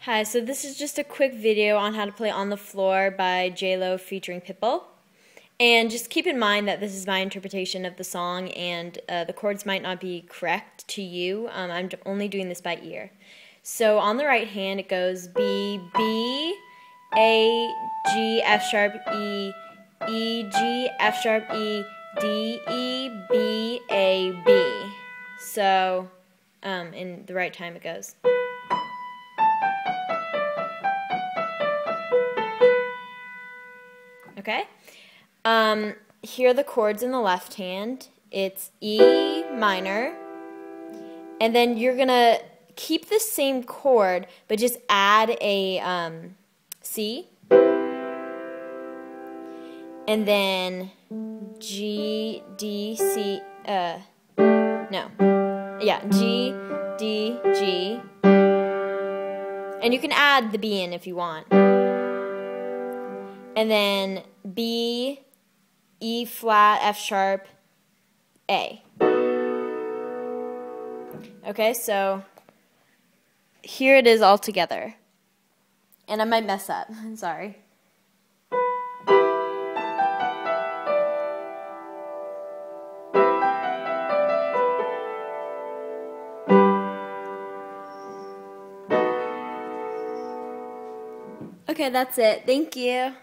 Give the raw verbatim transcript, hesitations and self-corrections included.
Hi, so this is just a quick video on how to play On the Floor by J Lo featuring Pitbull. And just keep in mind that this is my interpretation of the song, and uh, the chords might not be correct to you. Um, I'm only doing this by ear. So on the right hand it goes B, B, A, G, F sharp, E, E, G, F sharp, E, D, E, B, A, B. So um, in the right time it goes. Okay? Um, here are the chords in the left hand. It's E minor, and then you're going to keep the same chord, but just add a um, C, and then G, D, C, uh, no, yeah, G, D, G, and you can add the B in if you want. And then B, E flat, F sharp, A. Okay, so here it is all together. And I might mess up. I'm sorry. Okay, that's it. Thank you.